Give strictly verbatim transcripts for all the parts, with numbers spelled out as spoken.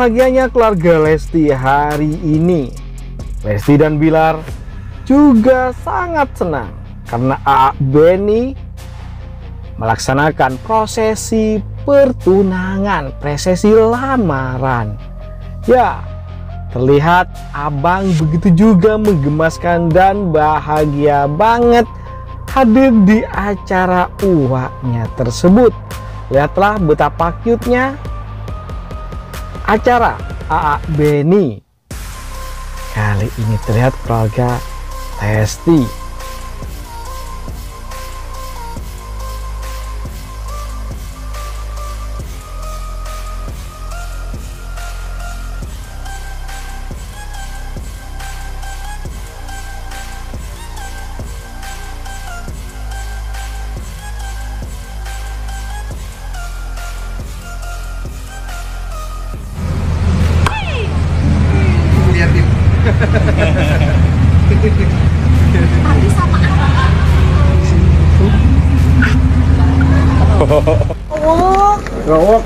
bahagianya keluarga Lesti hari ini, Lesti dan Bilar juga sangat senang karena A A Beni melaksanakan prosesi pertunangan, prosesi lamaran. Ya, terlihat abang begitu juga menggemaskan dan bahagia banget hadir di acara uaknya tersebut. Lihatlah betapa cute-nya acara A A Beni kali ini. Terlihat keluarga Lesti. Tapi sama apa? Rawok.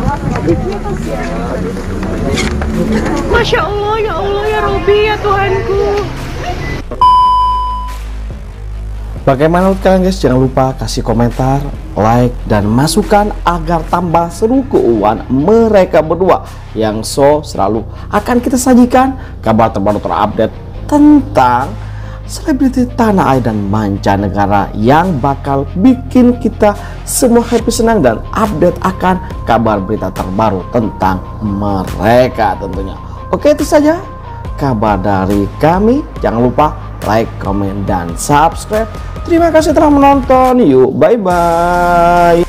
Masya Allah, ya Allah, ya Robi, ya Tuhanku. Bagaimana menurut kalian guys? Jangan lupa kasih komentar, like, dan masukan agar tambah seru keuangan mereka berdua yang so selalu akan kita sajikan kabar terbaru terupdate tentang selebriti tanah air dan mancanegara yang bakal bikin kita semua happy, senang, dan update akan kabar berita terbaru tentang mereka tentunya. Oke, itu saja kabar dari kami. Jangan lupa like, komen, dan subscribe. Terima kasih telah menonton. Yuk, bye-bye.